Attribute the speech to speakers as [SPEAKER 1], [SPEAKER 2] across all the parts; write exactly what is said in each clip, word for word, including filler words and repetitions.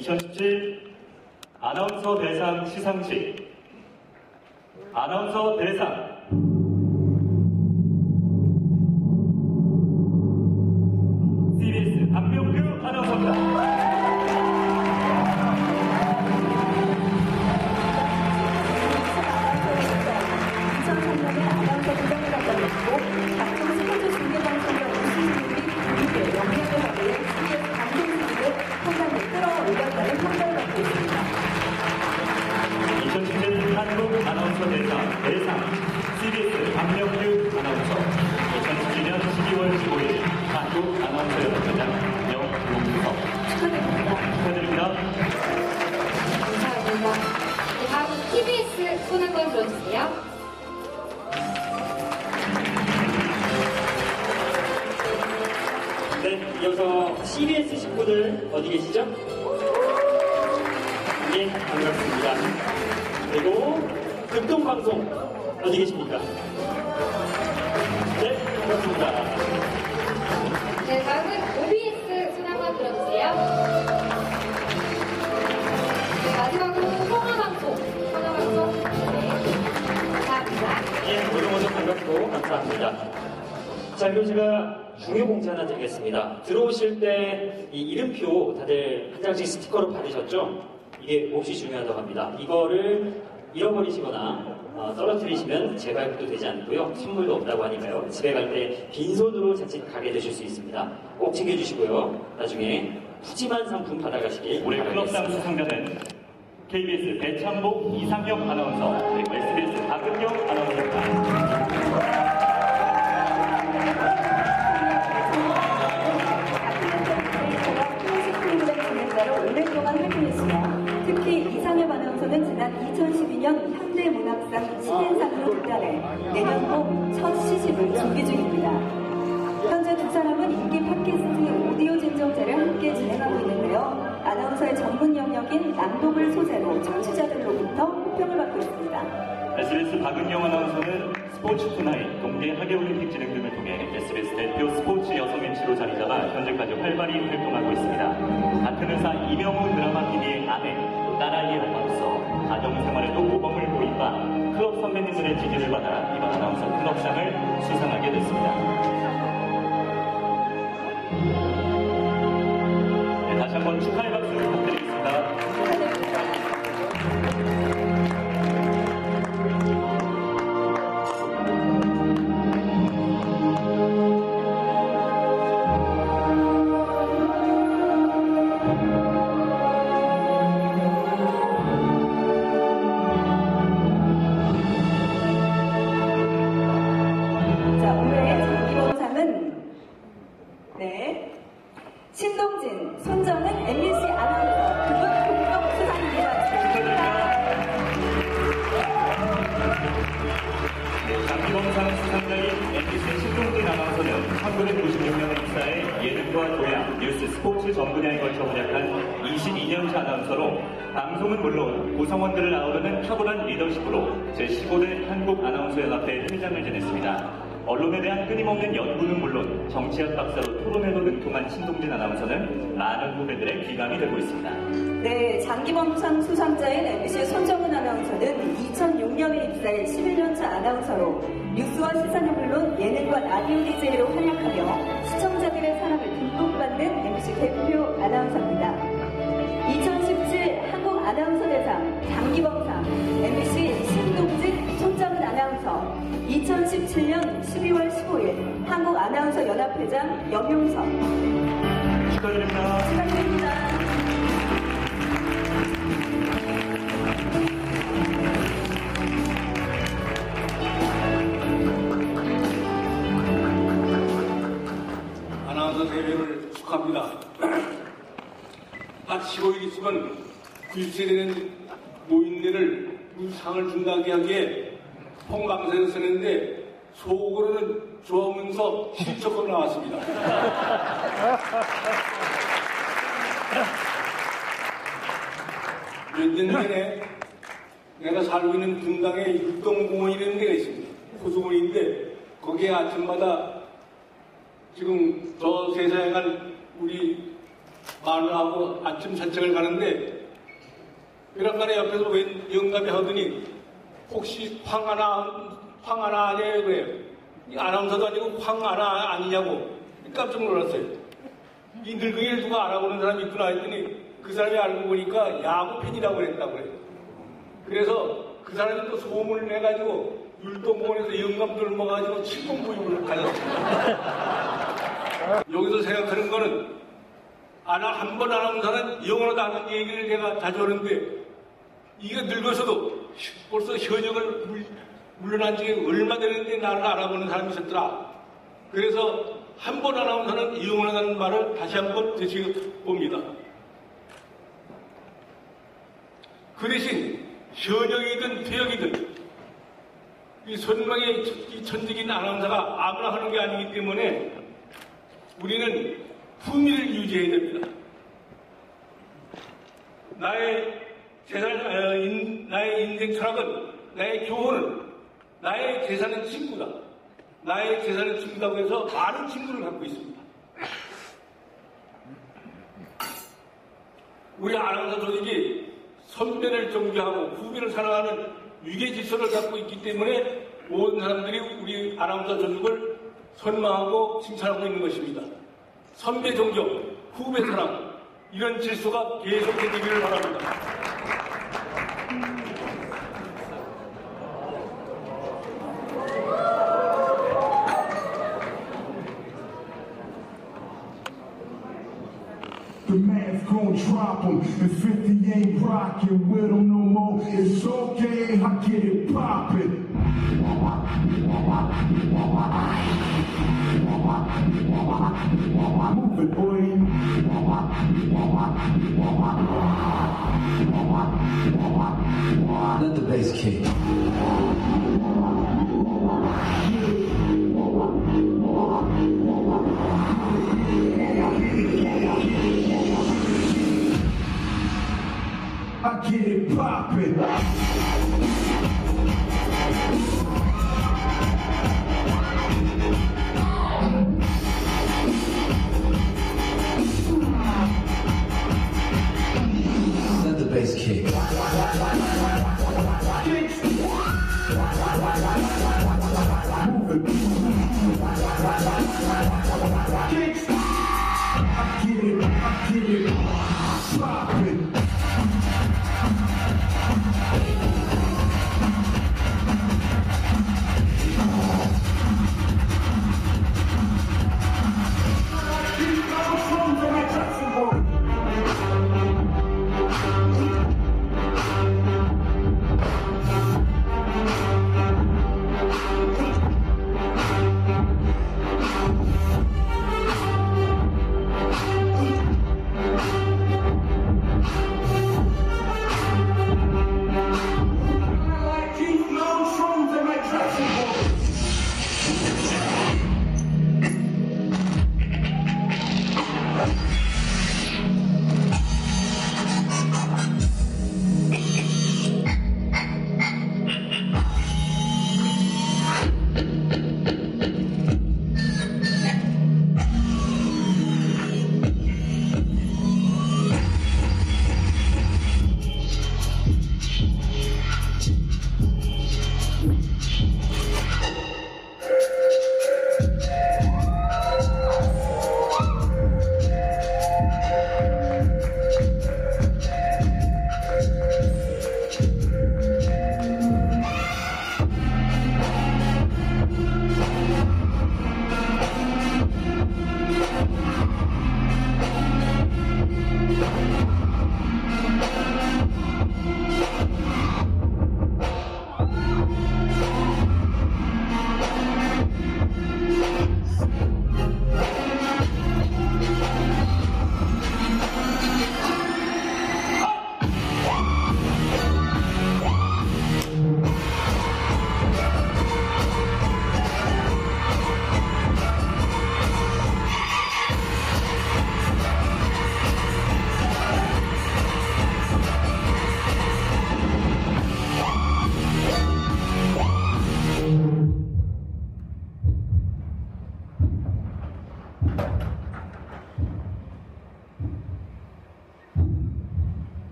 [SPEAKER 1] 이천십칠 아나운서 대상 시상식 아나운서 대상 씨비에스 박명규 아나운서입니다. 이천십칠 한국 아나운서 대상 대상 씨비에스 박명규 아나운서 이천십칠 년 십이월 십오일 한국 아나운서 연합회장 명용석
[SPEAKER 2] 축하드립니다.
[SPEAKER 1] 축하드립니다.
[SPEAKER 2] 감사합니다. 네, 다음 티비에스 손 한번 들어주세요.
[SPEAKER 3] 네, 이어서 씨비에스 식구들 어디 계시죠? 예, 반갑습니다. 그리고 극동방송 어디 계십니까? 네, 반갑습니다.
[SPEAKER 2] 네, 다음은 오비에스 손 한번 들어주세요. 네, 마지막으로 통화방송, 통화방송. 네, 감사합니다.
[SPEAKER 3] 예, 모두 모두 반갑고 감사합니다. 자, 그리고 제가 중요 공지 하나 드리겠습니다. 들어오실 때 이 이름표 다들 한 장씩 스티커로 받으셨죠? 이게 몹시 중요하다고 합니다. 이거를 잃어버리시거나 어, 떨어뜨리시면 재발급도 되지 않고요. 선물도 없다고 하니까요. 집에 갈 때 빈손으로 자칫 가게 되실 수 있습니다. 꼭 챙겨주시고요. 나중에 푸짐한 상품 받아가시길
[SPEAKER 1] 올해 클럽상 수상자는 케이비에스 배창복 이상혁 아나운서 그리고 에스비에스 박은경 아나운서입니다.
[SPEAKER 4] 오랫동안 활동했으며 특히 이상엽 아나운서는 지난 이천십이 년 현대문학상 신인상으로 등단해 내년도 첫 시집을 준비 중입니다. 현재 두 사람은 인기 팟캐스트 오디오 진정제를 함께 진행하고 있는데요. 아나운서의 전문 영역인 낭독을 소재로 청취자들로부터 호평을 받고 있습니다.
[SPEAKER 1] 에스비에스 박은경 아나운서는 스포츠 투나잇, 동계 하계올림픽 진행 등을 통해 에스비에스 대표 스포츠 여성 엠시로 자리 잡아 현재까지 활발히 활동하고 있습니다. 같은 회사 이명우 드라마 피디의 아내, 또 딸아이의 엄마로서 가정생활에도 모범을 보인 바 클럽 선배님들의 지지를 받아 이번 아나운서 클럽상을 수상하게 됐습니다. 네, 다시 한번 축하의 박수 부탁드리겠습니다.
[SPEAKER 4] 네, 신동진, 손정은 엠비씨 아나운서 그분 공동 수상입니다.
[SPEAKER 1] 네, 장기범상 수상자인 엠비씨 신동진 아나운서는 천구백구십육 년에 입사해 예능과 교양, 뉴스, 스포츠 전 분야에 걸쳐 활약한 이십이 년차 아나운서로 방송은 물론 구성원들을 아우르는 탁월한 리더십으로 제십오 대 한국 아나운서 연합회 회장을 지냈습니다. 언론에 대한 끊임없는 연구는 물론 정치학 박사로 토론에도 능통한 신동진 아나운서는 많은 후배들의 귀감이 되고 있습니다.
[SPEAKER 4] 네, 장기범상 수상자인 엠비씨의 손정은 아나운서는 이천육 년에 입사해 십일 년차 아나운서로 뉴스와 시사는 물론 예능과 라디오 디제이로 활약하며 시청자들의 사랑을 듬뿍 받는 엠비씨 대표 아나운서입니다. 이천십칠 한국 아나운서 대상 장기범상 엠비씨 신동진, 손정은 아나운서, 이천십칠 년 십이월 십오일 한국 아나운서 연합회장 명용석.
[SPEAKER 1] 축하드립니다.
[SPEAKER 4] 축하드립니다.
[SPEAKER 5] 아나운서 데뷔를 축하합니다. 한 십오 일 있으면 구십세 되는 노인네를 상을 준다고 하기에 홍강세를 쓰는데 속으로는 좋아하면서 실적으로 나왔습니다. 몇 년 전에 내가 살고 있는 분당에 육동공원이라는 데가 있습니다. 호수공원인데 거기에 아침마다 지금 저 세상에 간 우리 마누라하고 아침 산책을 가는데 그랑간에 옆에서 웬 영감이 하더니 혹시 황하나 황하나 아니에요 그래요. 이 아나운서도 아니고 황하나 아니냐고 깜짝 놀랐어요. 이 늙은이를 누가 알아보는 사람이 있구나 했더니 그 사람이 알고 보니까 야구 팬이라고 그랬다고 그래요. 그래서 그 사람이 또 소문을 내가지고 율동공원에서 영감들 모아가지고 칠공구입을 가졌습니다. 여기서 생각하는 거는 아나 한 번 아나운서는 영어로 하는 얘기를 내가 자주 하는데 이게 늙어서도 벌써 현역을 물, 물러난 지 얼마 되는데 나를 알아보는 사람이 있었더라. 그래서 한 번 아나운서는 영어라는 말을 다시 한번 되새겨봅니다. 그 대신 현역이든 퇴역이든 이 선망의 이 천직인 아나운서가 아무나 하는 게 아니기 때문에 우리는 품위를 유지해야 됩니다. 나의 재산, 어, 인, 나의 인생 철학은, 나의 교훈은, 나의 재산은 친구다. 나의 재산은 친구다고 해서 많은 친구를 갖고 있습니다. 우리 아나운서 조직이 선배를 존경하고 후배를 사랑하는 위계 질서를 갖고 있기 때문에 모든 사람들이 우리 아나운서 조직을 선망하고 칭찬하고 있는 것입니다. 선배 존경, 후배 사랑, 이런 질서가 계속되기를 바랍니다.
[SPEAKER 6] The man's gon' drop him, and fifty ain't rockin' with him no more. It's okay, I get it poppin'. Move it, boy.
[SPEAKER 7] Let the bass kick.
[SPEAKER 6] I get it poppin'.
[SPEAKER 7] Let the bass kick.
[SPEAKER 6] I get it, I get it poppin'.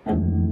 [SPEAKER 6] Thank